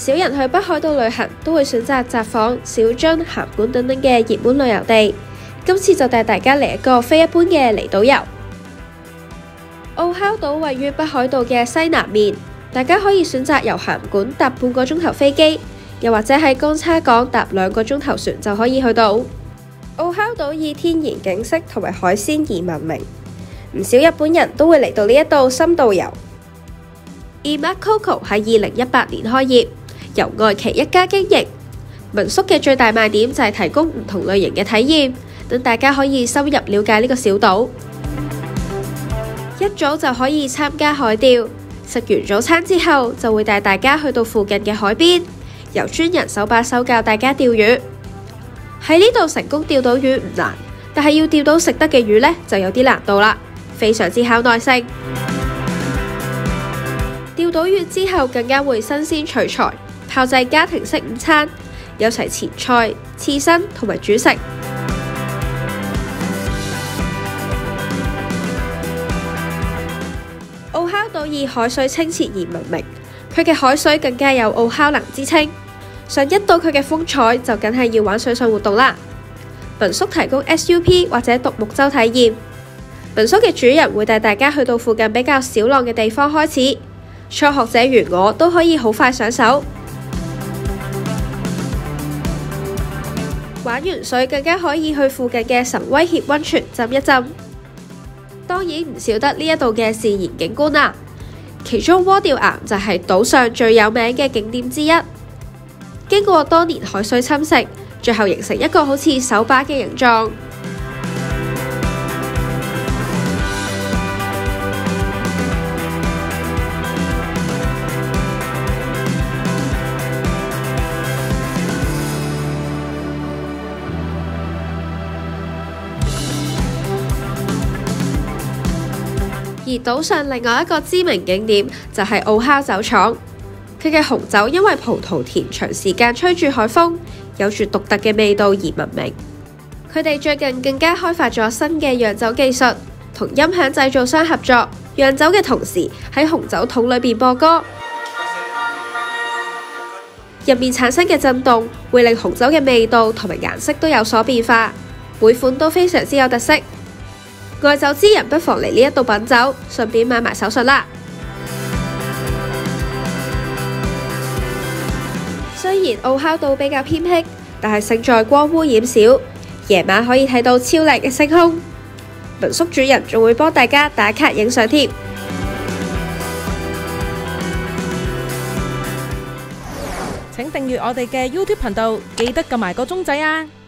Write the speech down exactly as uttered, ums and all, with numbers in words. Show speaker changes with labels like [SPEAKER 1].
[SPEAKER 1] 少人去北海道旅行都會選擇札幌、小樽、函館等等嘅熱門旅遊地。今次就帶大家嚟一個非一般嘅離島遊。奧考島位於北海道嘅西南面，大家可以選擇由函館搭半個鐘頭飛機，又或者喺江叉港搭兩個鐘頭船就可以去到。奧考島以天然景色同埋海鮮而聞名，唔少日本人都會嚟到呢一度深度遊。Imacoco 喺二零一八年開業，由愛奇一家經營。民宿嘅最大賣點就係提供唔同類型嘅體驗，等大家可以深入了解呢個小島。一早就可以參加海釣，食完早餐之後就會帶大家去到附近嘅海邊，由專人手把手教大家釣魚。喺呢度成功釣到魚唔難，但係要釣到食得嘅魚呢，就有啲難度啦，非常之考耐性。釣到魚之後更加會新鮮取材，炮製家庭式午餐，有齊前菜、刺身同埋主食。奧考島以海水清澈而聞名，佢嘅海水更加有奧考能之稱。想一睹佢嘅風采，就梗係要玩水上活動啦。民宿提供 S U P 或者獨木舟體驗。民宿嘅主人會帶大家去到附近比較少浪嘅地方開始，初學者如我都可以好快上手。玩完水更加可以去附近嘅神威脅溫泉浸一浸。當然唔少得呢一度嘅自然景觀啦，其中渦吊岩就係島上最有名嘅景點之一。經過多年海水侵蝕，最後形成一個好似手把嘅形狀。而島上另外一個知名景點就係奧考酒廠。佢嘅紅酒因為葡萄田長時間吹住海風，有住獨特嘅味道而聞名。佢哋最近更加開發咗新嘅釀酒技術，同音響製造商合作，釀酒嘅同時喺紅酒桶裏邊播歌，入面產生嘅震動會令紅酒嘅味道同埋顏色都有所變化，每款都非常之有特色。愛酒之人不妨嚟呢一度品酒，順便買埋手信啦。雖然奧考島比較偏僻，但係勝在光污染少，夜晚可以睇到超靚嘅星空。民宿主人仲會幫大家打卡影相添。
[SPEAKER 2] 請訂閱我哋嘅 YouTube 頻道，記得撳埋個鐘仔啊！